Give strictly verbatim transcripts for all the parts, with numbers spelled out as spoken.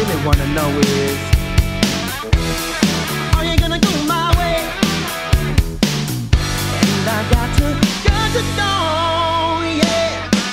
really wanna know is, are you gonna go my way? And I got to, got to know, yeah.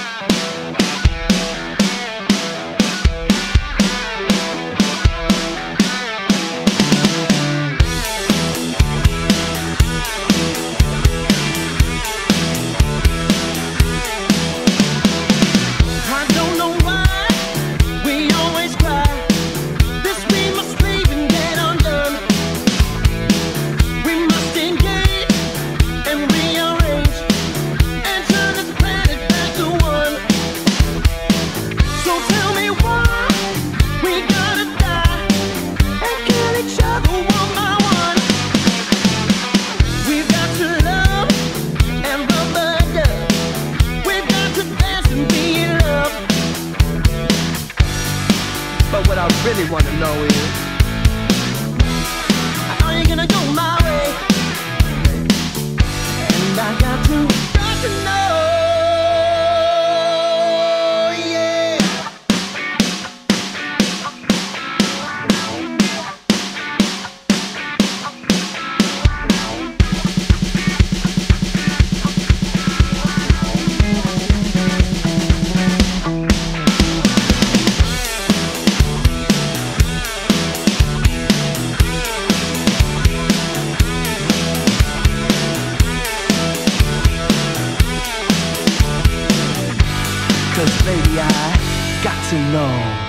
But what I really wanna know is, are you gonna go my way? And I got to, got to know, yeah. Cause baby, I got to know.